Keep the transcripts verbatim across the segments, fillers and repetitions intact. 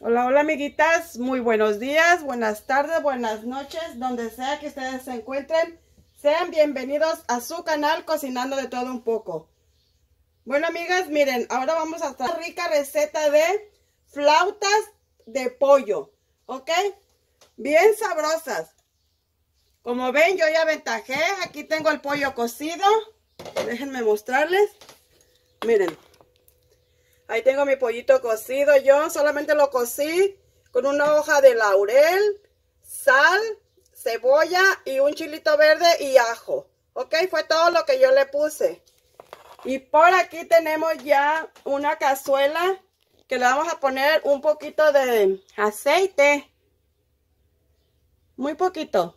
Hola, hola amiguitas, muy buenos días, buenas tardes, buenas noches, donde sea que ustedes se encuentren. Sean bienvenidos a su canal Cocinando de Todo Un Poco. Bueno amigas, miren, ahora vamos a hacer una rica receta de flautas de pollo, ¿ok? Bien sabrosas. Como ven, yo ya aventajé, aquí tengo el pollo cocido. Déjenme mostrarles. Miren. Ahí tengo mi pollito cocido. Yo solamente lo cocí con una hoja de laurel, sal, cebolla y un chilito verde y ajo. Ok, fue todo lo que yo le puse. Y por aquí tenemos ya una cazuela que le vamos a poner un poquito de aceite. Muy poquito.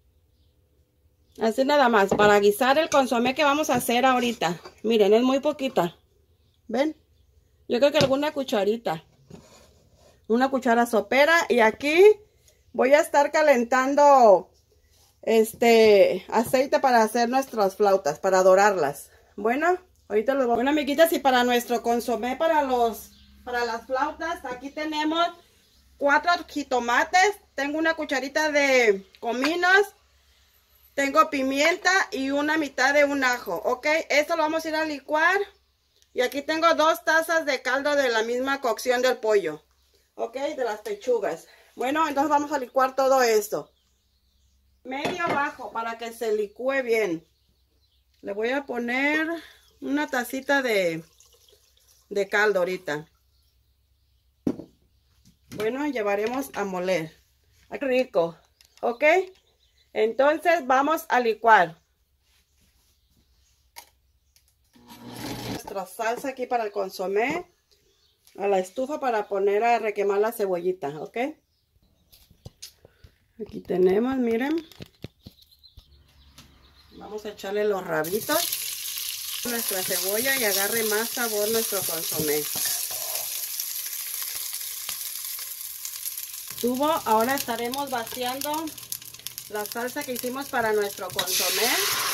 Así nada más, para guisar el consomé que vamos a hacer ahorita. Miren, es muy poquita. ¿Ven? Yo creo que alguna cucharita. Una cuchara sopera. Y aquí voy a estar calentando este aceite para hacer nuestras flautas, para dorarlas. Bueno, ahorita los voy. Bueno, amiguitas, y para nuestro consomé, para los, para las flautas, aquí tenemos cuatro jitomates. Tengo una cucharita de cominos. Tengo pimienta y una mitad de un ajo. Ok, esto lo vamos a ir a licuar. Y aquí tengo dos tazas de caldo de la misma cocción del pollo. Ok, de las pechugas. Bueno, entonces vamos a licuar todo esto. Medio bajo para que se licúe bien. Le voy a poner una tacita de, de caldo ahorita. Bueno, llevaremos a moler. Qué rico. Ok, entonces vamos a licuar. Nuestra salsa aquí para el consomé, a la estufa para poner a requemar la cebollita, ¿ok? Aquí tenemos, miren. Vamos a echarle los rabitos a nuestra cebolla y agarre más sabor nuestro consomé. Tubo, ahora estaremos vaciando la salsa que hicimos para nuestro consomé.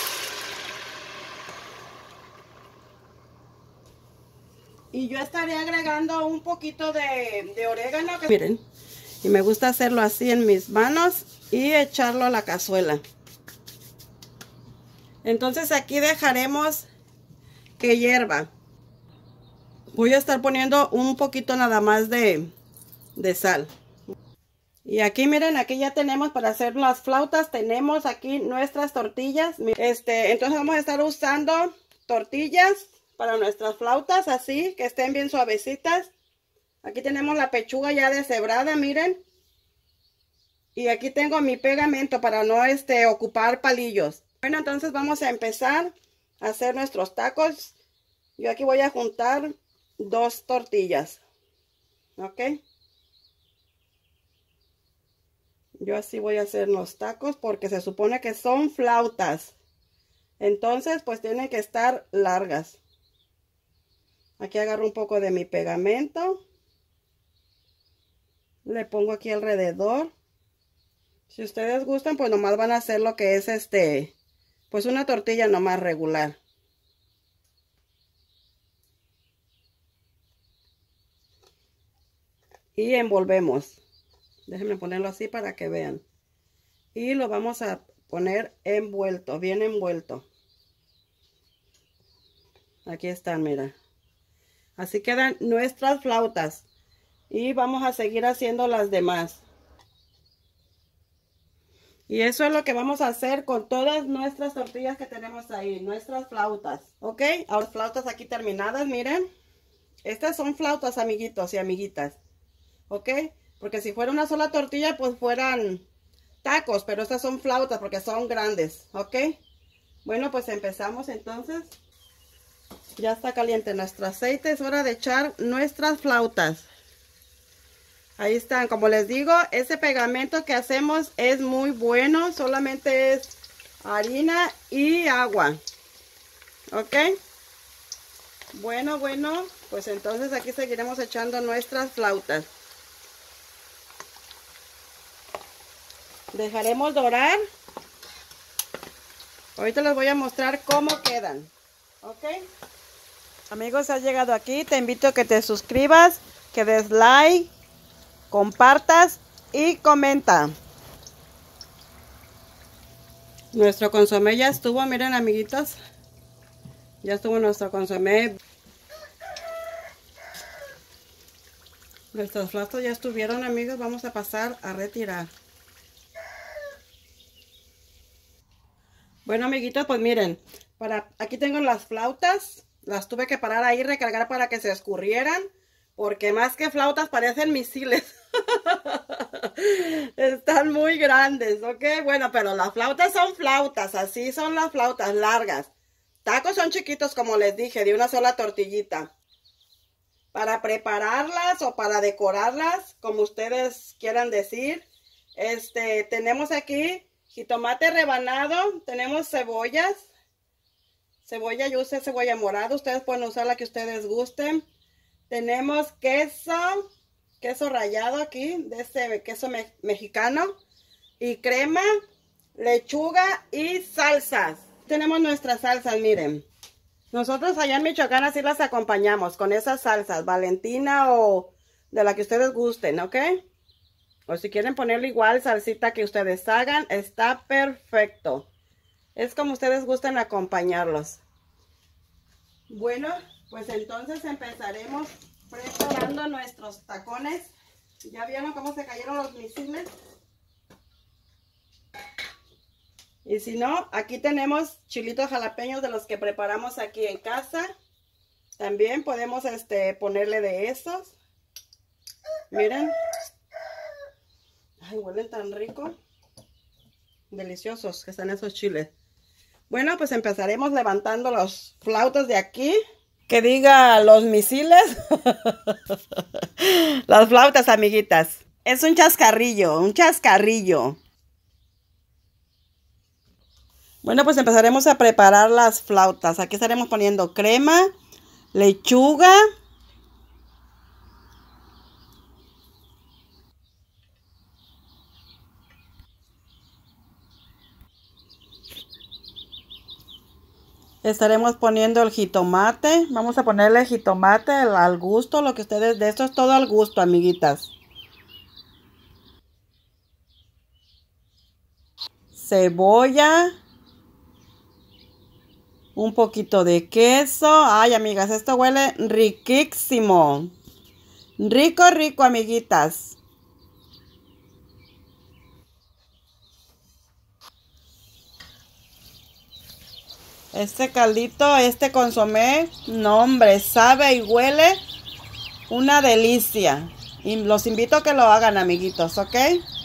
Y yo estaré agregando un poquito de, de orégano. Que... Miren, y me gusta hacerlo así en mis manos y echarlo a la cazuela. Entonces aquí dejaremos que hierva. Voy a estar poniendo un poquito nada más de, de sal. Y aquí miren, aquí ya tenemos para hacer las flautas. Tenemos aquí nuestras tortillas. Este, entonces vamos a estar usando tortillas para nuestras flautas, así, que estén bien suavecitas. Aquí tenemos la pechuga ya deshebrada, miren. Y aquí tengo mi pegamento para no este, ocupar palillos. Bueno, entonces vamos a empezar a hacer nuestros tacos. Yo aquí voy a juntar dos tortillas. ¿Ok? Yo así voy a hacer los tacos porque se supone que son flautas. Entonces, pues tienen que estar largas. Aquí agarro un poco de mi pegamento. Le pongo aquí alrededor. Si ustedes gustan, pues nomás van a hacer lo que es este, pues una tortilla nomás regular. Y envolvemos. Déjenme ponerlo así para que vean. Y lo vamos a poner envuelto, bien envuelto. Aquí están, mira. Así quedan nuestras flautas. Y vamos a seguir haciendo las demás. Y eso es lo que vamos a hacer con todas nuestras tortillas que tenemos ahí. Nuestras flautas. ¿Ok? Ahora flautas aquí terminadas, miren. Estas son flautas, amiguitos y amiguitas. ¿Ok? Porque si fuera una sola tortilla, pues fueran tacos. Pero estas son flautas porque son grandes. ¿Ok? Bueno, pues empezamos entonces. Ya está caliente nuestro aceite. Es hora de echar nuestras flautas. Ahí están. Como les digo, ese pegamento que hacemos es muy bueno. Solamente es harina y agua. ¿Ok? Bueno, bueno. Pues entonces aquí seguiremos echando nuestras flautas. Dejaremos dorar. Ahorita les voy a mostrar cómo quedan. ¿Ok? Amigos, has llegado aquí, te invito a que te suscribas, que des like, compartas y comenta. Nuestro consomé ya estuvo, miren amiguitos. Ya estuvo nuestro consomé. Nuestros platos ya estuvieron, amigos. Vamos a pasar a retirar. Bueno, amiguitos, pues miren. Para, aquí tengo las flautas. Las tuve que parar ahí, recargar para que se escurrieran. Porque más que flautas parecen misiles. Están muy grandes, ¿ok? Bueno, pero las flautas son flautas. Así son las flautas largas. Tacos son chiquitos, como les dije, de una sola tortillita. Para prepararlas o para decorarlas, como ustedes quieran decir. Este, tenemos aquí jitomate rebanado. Tenemos cebollas. Cebolla, yo usé cebolla morada. Ustedes pueden usar la que ustedes gusten. Tenemos queso, queso rallado aquí, de este queso me mexicano, y crema, lechuga y salsas. Tenemos nuestras salsas, miren. Nosotros allá en Michoacán así las acompañamos con esas salsas, Valentina o de la que ustedes gusten, ¿ok? O si quieren ponerle igual salsita que ustedes hagan, está perfecto. Es como ustedes gusten acompañarlos. Bueno, pues entonces empezaremos preparando nuestros tacones. ¿Ya vieron cómo se cayeron los misiles? Y si no, aquí tenemos chilitos jalapeños de los que preparamos aquí en casa. También podemos este, ponerle de esos. Miren. Ay, huelen tan rico. Deliciosos que están esos chiles. Bueno, pues empezaremos levantando los flautas de aquí. Que diga los misiles. Las flautas, amiguitas. Es un chascarrillo, un chascarrillo. Bueno, pues empezaremos a preparar las flautas. Aquí estaremos poniendo crema, lechuga. Estaremos poniendo el jitomate. Vamos a ponerle jitomate al gusto, lo que ustedes... De esto es todo al gusto, amiguitas. Cebolla. Un poquito de queso. Ay, amigas, esto huele riquísimo. Rico, rico, amiguitas. Este caldito, este consomé, no hombre, sabe y huele una delicia. Y los invito a que lo hagan, amiguitos, ¿ok?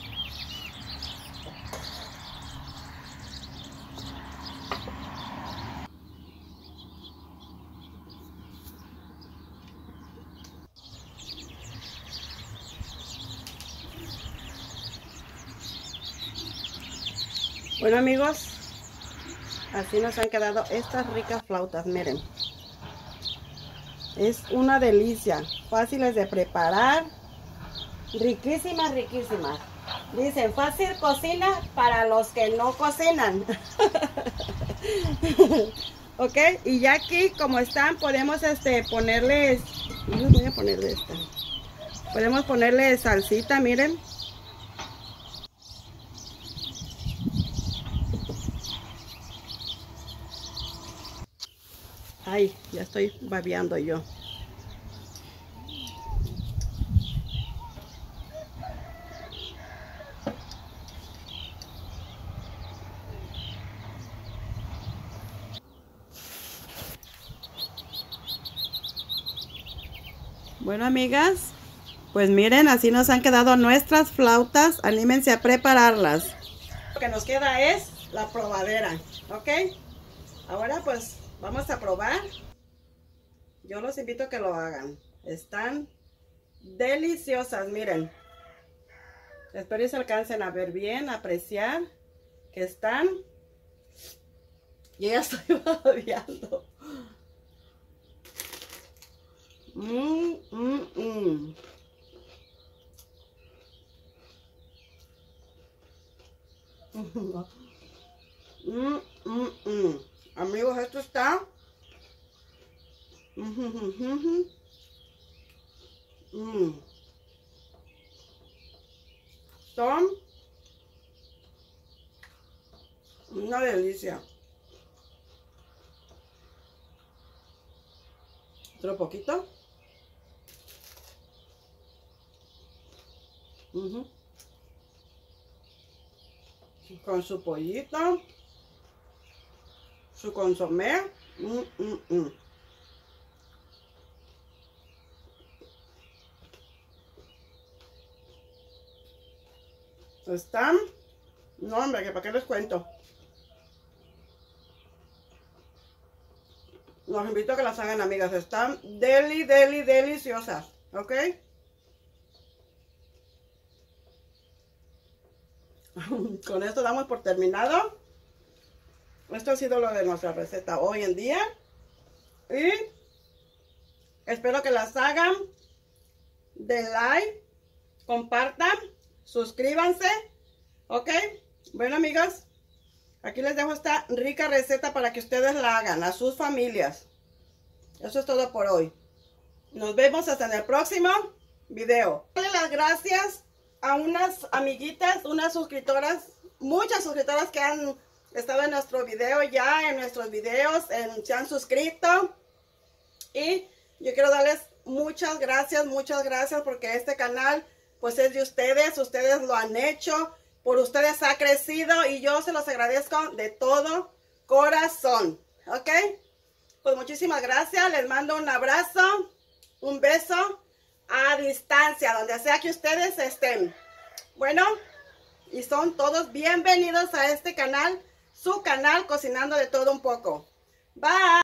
Bueno, amigos, así nos han quedado estas ricas flautas, miren. Es una delicia, fáciles de preparar, riquísimas, riquísimas. Dicen, fácil cocina para los que no cocinan. Ok, y ya aquí como están, podemos este, ponerles, no voy a ponerle esta. Podemos ponerle salsita, miren. Ay, ya estoy babeando yo. Bueno, amigas, pues miren, así nos han quedado nuestras flautas. Anímense a prepararlas. Lo que nos queda es la probadera, ¿ok? Ahora pues vamos a probar. Yo los invito a que lo hagan. Están deliciosas, miren. Espero que se alcancen a ver bien, a apreciar que están. Y ya estoy babeando. Mmm, mmm, mmm. Mm, mm, mm. Amigos, esto está mm, mm, mm, mm. Son una delicia. Otro poquito. Uh-huh. Con su pollito, su consomé. Mm, mm, mm. Están, no hombre, que para qué les cuento. Los invito a que las hagan, amigas. Están deli, deli, deliciosas. ¿Ok? Con esto damos por terminado. Esto ha sido lo de nuestra receta hoy en día. Y espero que las hagan. Den like. Compartan. Suscríbanse. ¿Ok? Bueno, amigas. Aquí les dejo esta rica receta para que ustedes la hagan a sus familias. Eso es todo por hoy. Nos vemos hasta en el próximo video. Darle las gracias a unas amiguitas, unas suscriptoras, muchas suscriptoras que han estado en nuestro video ya, en nuestros videos, en, se han suscrito. Y yo quiero darles muchas gracias, muchas gracias porque este canal pues es de ustedes, ustedes lo han hecho. Por ustedes ha crecido y yo se los agradezco de todo corazón. ¿Ok? Pues muchísimas gracias. Les mando un abrazo, un beso a distancia, donde sea que ustedes estén. Bueno, y son todos bienvenidos a este canal, su canal Cocinando de Todo Un Poco. Bye.